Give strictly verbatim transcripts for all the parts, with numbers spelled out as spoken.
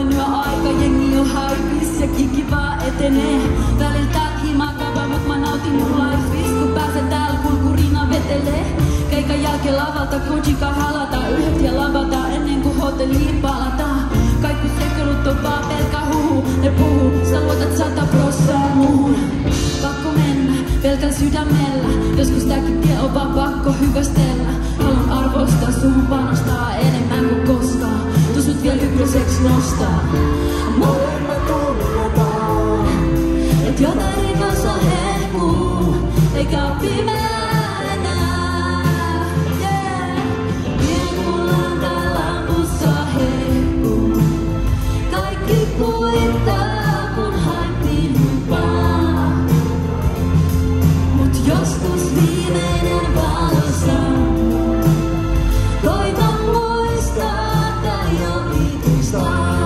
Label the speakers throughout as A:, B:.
A: on yö aika, jengi on haipis ja kiki vaan etenee. Väliltä himakava, mut mä nautin mun lifeis, kun pääsen täällä kulkurina vetelee. Keikan jälkeen lavalta, kojika halata, yhdet ja lavata ennen kuin hotelliin palataan. Kaikki sekelut on vaan pelkä huhu, ne puhuu, sä luotat sata prossaa muuhun. Pakko mennä, pelkän sydämellä, joskus tääkin tie on vaan pakko hyvästellä. Haluan arvostaa, suhun panostaa enemmän kuin koskaan. Tusut vielä ykköseksi nostaa.
B: Molemmat tunnetaan,
A: et jotain rikossa hehkuu, eikä oo pimeää enää. Yeah. Pienkullanka lampussa hehkuu, kaikki kuittaa kun haettiin lupaa. Mut joskus viimeinen valo sammuu, koitan muistaa tää jo ikuistaa.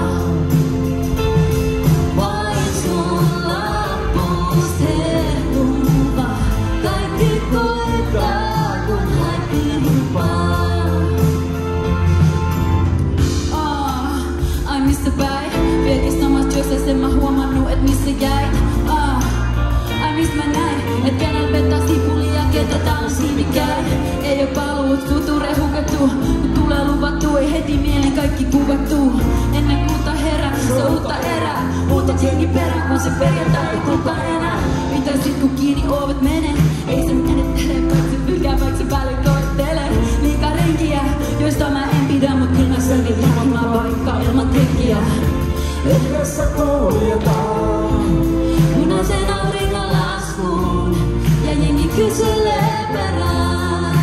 A: Vain sun lampust hehkuva, kaikki koittaa kun haettiin lupaa. Ah, ai missä päin? Vieläkin samassa työssä sen mä huomannut et missä jäit. Ah, ai mis mä näin? Et kenellä vetää sipulia, ketä tää on siimikäin. Ei oo paluut, future hukattu, kun tulee luvattu, ei heti mieleen kaikki kuvattu. Ennen kuuta herää, se on uutta erää. Uutta jengi perään, kun se perjantai ei kulta enää. Mitä sit kun kiinni ovet menee? Ei se menettele, paitsi pykää, vaikka se päälle koettelee. Liikaa renkiä, joista mä en pidä, mut kyllä mä selvin jäämään vaikka ilman tekijää.
B: yhdessä kuljetaan.
A: Punaisen auringon laskuun ja jengi kyselee perään.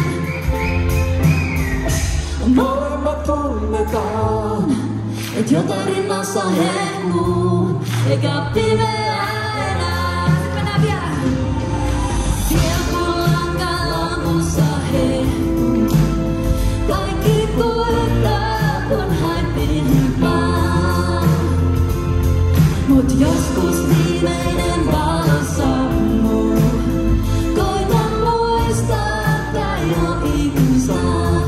B: Molemmat tunnetaan,
A: Et jotain rinnassa hehkuu, eikä oo pimeää enää. Sit mennään vielä. Pienkullanka lampussa hehkuu, kaikki kuittaa kun haettiin lupaa. Mut joskus viimeinen valo sammuu, koitan muistaa tää jo ikuistaa.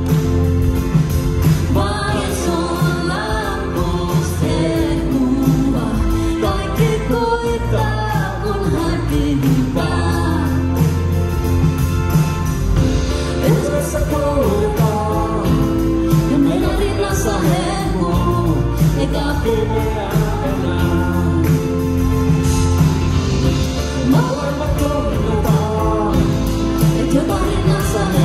A: Vain sun lampust hehkuva, kaikki kuittaa kun haettiin lupaa.
B: yhdessä kuljetaan.
A: Ja meidän rinnassa hehkuu, eikä oo pimeää enää.
B: Molemmat tunnetaan,
A: Et jotain rinnassa hehkuu.